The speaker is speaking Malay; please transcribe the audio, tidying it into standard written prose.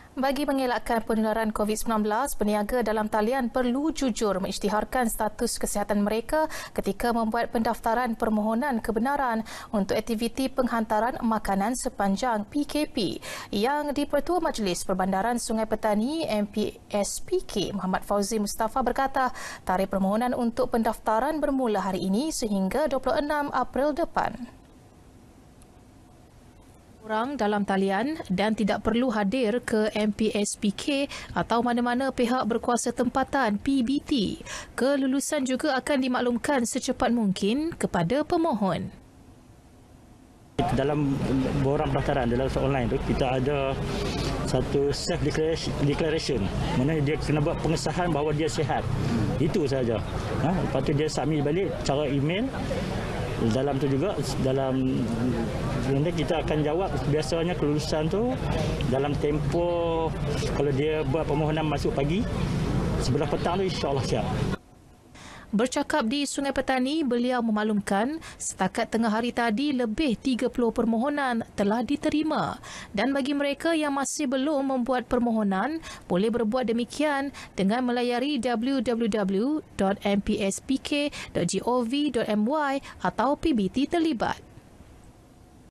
Bagi mengelakkan penularan COVID-19, peniaga dalam talian perlu jujur mengisytiharkan status kesihatan mereka ketika membuat pendaftaran permohonan kebenaran untuk aktiviti penghantaran makanan sepanjang PKP. Yang di-Pertua Majlis Perbandaran Sungai Petani MPSPK Muhammad Fauzi Mustafa berkata, tarikh permohonan untuk pendaftaran bermula hari ini sehingga 26 April depan. Orang dalam talian dan tidak perlu hadir ke MPSPK atau mana-mana pihak berkuasa tempatan PBT. Kelulusan juga akan dimaklumkan secepat mungkin kepada pemohon. Dalam borang pendaftaran dalam online tu kita ada satu self declaration, mana dia kena buat pengesahan bahawa dia sihat. Itu saja. Lepas tu dia submit balik cara email. Dalam tu juga, dalam nanti kita akan jawab biasanya kelulusan tu dalam tempoh, kalau dia buat permohonan masuk pagi, sebelah petang tu insya-Allah siap. Bercakap di Sungai Petani, beliau memaklumkan setakat tengah hari tadi lebih 30 permohonan telah diterima dan bagi mereka yang masih belum membuat permohonan boleh berbuat demikian dengan melayari www.mpspk.gov.my atau PBT terlibat.